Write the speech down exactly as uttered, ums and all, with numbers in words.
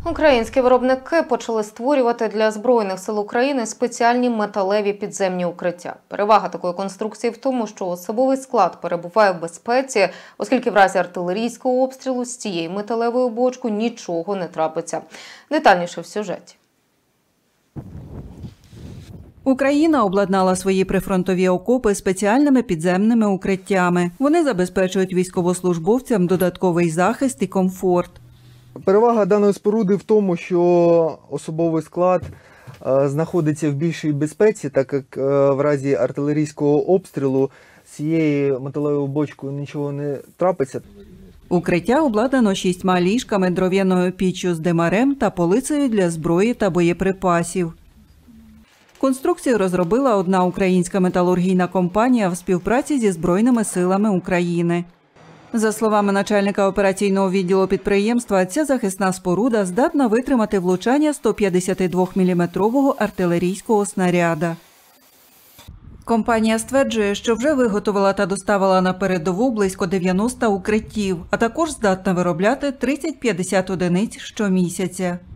Українські виробники почали створювати для Збройних сил України спеціальні металеві підземні укриття. Перевага такої конструкції в тому, що особовий склад перебуває в безпеці, оскільки в разі артилерійського обстрілу з цією металевою бочкою нічого не трапиться. Детальніше в сюжеті. Україна обладнала свої прифронтові окопи спеціальними підземними укриттями. Вони забезпечують військовослужбовцям додатковий захист і комфорт. Перевага даної споруди в тому, що особовий склад знаходиться в більшій безпеці, так як в разі артилерійського обстрілу з цією металевою бочкою нічого не трапиться. Укриття обладнано шістьма ліжками, дров'яною піччю з димарем та полицею для зброї та боєприпасів. Конструкцію розробила одна українська металургійна компанія в співпраці зі Збройними силами України. За словами начальника операційного відділу підприємства, ця захисна споруда здатна витримати влучання стоп'ятдесятидвоміліметрового артилерійського снаряда. Компанія стверджує, що вже виготовила та доставила на передову близько дев'яноста укриттів, а також здатна виробляти тридцять-п'ятдесят одиниць щомісяця.